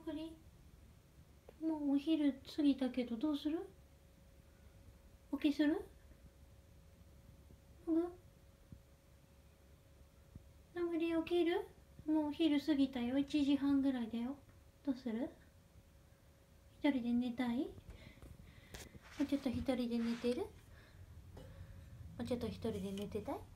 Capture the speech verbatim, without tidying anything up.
ぐり、もうお昼過ぎたけどどうする？起きする？のぐのぐり起きる？もうお昼過ぎたよ。いちじはんぐらいだよ。どうする？一人で寝たい？もうちょっと一人で寝てる？もうちょっと一人で寝てたい？